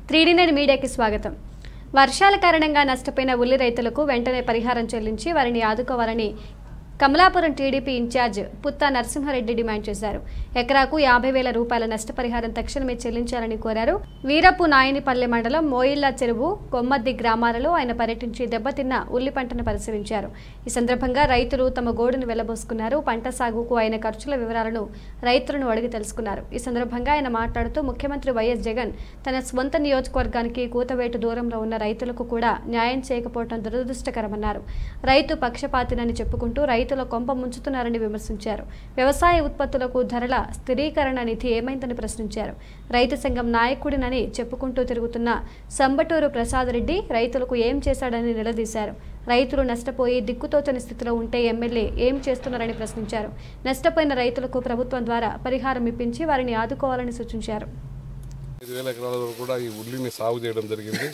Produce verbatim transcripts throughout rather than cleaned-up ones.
Three D nine మీడియాకి స్వాగతం. వర్షాల కారణంగా నష్టపోయిన ఉల్లి రైతులకు వెంటనే పరిహారం చెల్లించి వారిని ఆదుకోవాలని కమలాపురం టీడీపీ ఇన్ఛార్జ్ పుత్తా నరసింహారెడ్డి డిమాండ్ చేశారు. ఎకరాకు యాభై వేల రూపాయల నష్టపరిహారం తక్షణమే చెల్లించాలని కోరారు. వీరపు నాయనిపల్లె మండలం మోయిల్లా చెరువు కొమ్మద్ది గ్రామాలలో ఆయన పర్యటించి దెబ్బతిన్న ఉల్లి పంటను పరిశీలించారు. ఈ సందర్భంగా రైతులు తమ గోడును వెళ్లబోసుకున్నారు. పంట సాగుకు అయిన ఖర్చుల వివరాలను రైతులను అడిగి తెలుసుకున్నారు. ఈ సందర్భంగా ఆయన మాట్లాడుతూ ముఖ్యమంత్రి వైఎస్ జగన్ తన స్వంత నియోజకవర్గానికి కూతవేటు దూరంలో ఉన్న రైతులకు కూడా న్యాయం చేయకపోవడం దురదృష్టకరమన్నారు. రైతు పక్షపాతినని చెప్పుకుంటూ రైతుల కొంప ముంచుతున్నారని విమర్శించారు. వ్యవసాయ ఉత్పత్తులకు ధరల స్థిరీకరణ నిధి ఏమైందని ప్రశ్నించారు. రైతు సంఘం నాయకుడినని చెప్పుకుంటూ తిరుగుతున్న సంబటూరు ప్రసాద్ రెడ్డి రైతులకు ఏం చేశాడని నిలదీశారు. రైతులు నష్టపోయి దిక్కుతోచని స్థితిలో ఉంటే ఎమ్మెల్యే ఏం చేస్తున్నారని ప్రశ్నించారు. నష్టపోయిన రైతులకు ప్రభుత్వం ద్వారా పరిహారం ఇప్పించి వారిని ఆదుకోవాలని సూచించారు. ఐదు వేల ఎకరాల వరకు కూడా ఈ ఉల్లిని సాగు చేయడం జరిగింది.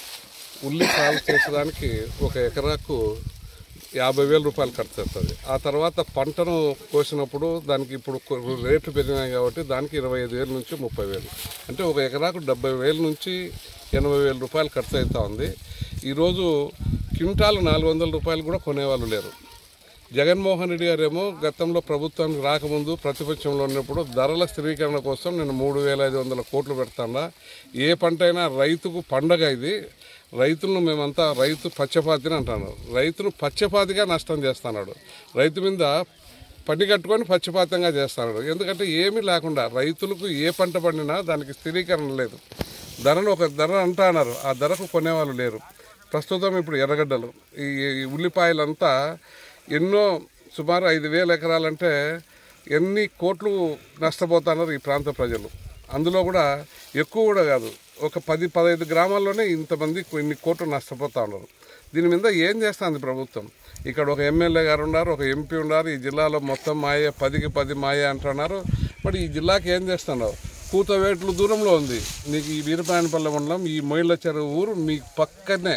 ఉల్లి సాగు చేసడానికి ఒక ఎకరాకు యాభై వేల రూపాయలు ఖర్చు అవుతుంది. ఆ తర్వాత పంటను కోసినప్పుడు దానికి ఇప్పుడు రేట్లు పెరిగినాయి కాబట్టి దానికి ఇరవై ఐదు వేల నుంచి ముప్పై వేలు అంటే ఒక ఎకరాకు డెబ్బై వేల నుంచి ఎనభై వేల రూపాయలు ఖర్చు అవుతూ ఉంది. ఈరోజు క్వింటాలు నాలుగు వందల రూపాయలు కూడా కొనేవాళ్ళు లేరు. జగన్మోహన్ రెడ్డి గారేమో గతంలో ప్రభుత్వానికి రాకముందు ప్రతిపక్షంలో ఉన్నప్పుడు ధరల స్థిరీకరణ కోసం నేను మూడు వేల ఐదు వందల కోట్లు పెడతాడా. ఏ పంట అయినా రైతుకు పండగ ఇది. రైతులను మేమంతా రైతు పచ్చపాతిని అంటాను. రైతును పచ్చపాతిగా నష్టం చేస్తున్నాడు. రైతు మీద పని కట్టుకొని పచ్చపాతంగా చేస్తున్నాడు. ఎందుకంటే ఏమీ లేకుండా రైతులకు ఏ పంట పండినా దానికి స్థిరీకరణ లేదు. ధరను ఒక ధర అంటున్నారు, ఆ ధరకు కొనేవాళ్ళు లేరు. ప్రస్తుతం ఇప్పుడు ఎర్రగడ్డలు ఈ ఉల్లిపాయలంతా ఎన్నో సుమారు ఐదు వేల ఎకరాలంటే ఎన్ని కోట్లు నష్టపోతున్నారు ఈ ప్రాంత ప్రజలు. అందులో కూడా ఎక్కువ కూడా కాదు, ఒక పది పదహైదు గ్రామాల్లోనే ఇంతమంది ఇన్ని కోట్లు నష్టపోతూ ఉన్నారు. దీని మీద ఏం చేస్తుంది ప్రభుత్వం? ఇక్కడ ఒక ఎమ్మెల్యే గారు ఉన్నారు, ఒక ఎంపీ ఉన్నారు. ఈ జిల్లాలో మొత్తం మాయే, పదికి పది మాయే అంటున్నారు. మరి ఈ జిల్లాకి ఏం చేస్తున్నారు? కూతవేట్లు దూరంలో ఉంది. నీకు ఈ వీరపాయనపల్లె మండలం ఈ మొయిళ్ళ చెరువు ఊరు మీ పక్కనే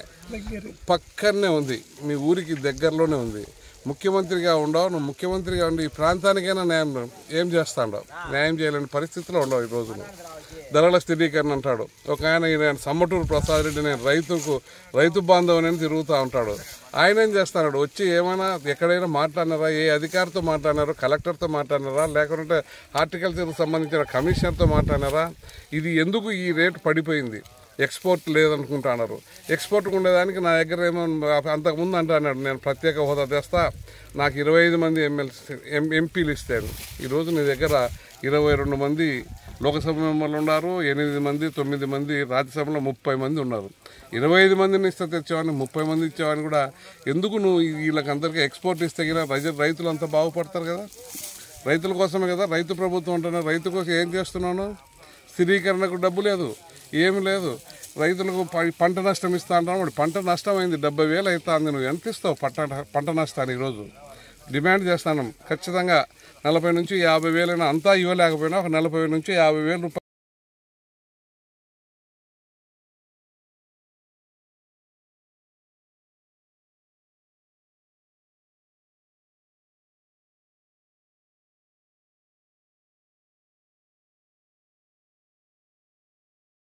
పక్కనే ఉంది. మీ ఊరికి దగ్గరలోనే ఉంది. ముఖ్యమంత్రిగా ఉండవు, నువ్వు ముఖ్యమంత్రిగా ఉండి ఈ ప్రాంతానికైనా న్యాయం ఏం చేస్తాడవు? న్యాయం చేయలేని పరిస్థితిలో ఉండవు. ఈ రోజున ధరల స్థిరీకరణ అంటాడు ఒక ఆయన. నేను సంబటూరు ప్రసాద్ రెడ్డి, నేను రైతుకు రైతు బాంధవుని తిరుగుతూ ఉంటాడు. ఆయన ఏం చేస్తున్నాడు? వచ్చి ఏమైనా ఎక్కడైనా మాట్లాడినారా? ఏ అధికారితో మాట్లాడినారో? కలెక్టర్తో మాట్లాడినారా? లేకుంటే హార్టికల్చర్కి సంబంధించిన కమిషనర్తో మాట్లాడినారా? ఇది ఎందుకు ఈ రేటు పడిపోయింది? ఎక్స్పోర్ట్ లేదనుకుంటున్నారు. ఎక్స్పోర్ట్ ఉండేదానికి నా దగ్గర ఏమో అంతకుముందు అంటే అన్నాడు, నేను ప్రత్యేక హోదా తెస్తా, నాకు ఇరవై ఐదు మంది ఎమ్మెల్సీ ఎం ఎంపీలు ఇస్తాను. ఈరోజు నీ దగ్గర ఇరవై రెండు మంది లోకసభ మెంబర్లు ఉన్నారు, ఎనిమిది మంది తొమ్మిది మంది రాజ్యసభలో ముప్పై మంది ఉన్నారు. ఇరవై ఐదు మందిని ఇస్తే తెచ్చేవాడిని, ముప్పై మంది ఇచ్చేవాడిని కూడా ఎందుకు నువ్వు వీళ్ళకి అందరికీ ఎక్స్పోర్ట్ ఇస్తే రైతు రైతులు అంతా బాగుపడతారు కదా. రైతుల కోసమే కదా రైతు ప్రభుత్వం ఉంటున్నారు. రైతు కోసం ఏం చేస్తున్నాను? స్థిరీకరణకు డబ్బు లేదు, ఏమి లేదు. రైతులకు పంట నష్టం ఇస్తా అంటాను. మరి పంట నష్టం అయింది, డెబ్బై వేలు అవుతుంది. నువ్వు ఎంత ఇస్తావు పంట పంట నష్టాన్ని? ఈరోజు డిమాండ్ చేస్తాను ఖచ్చితంగా నలభై నుంచి యాభై వేలైనా, అంతా ఇవ్వలేకపోయినా ఒక నలభై నుంచి యాభై వేల రూపాయలు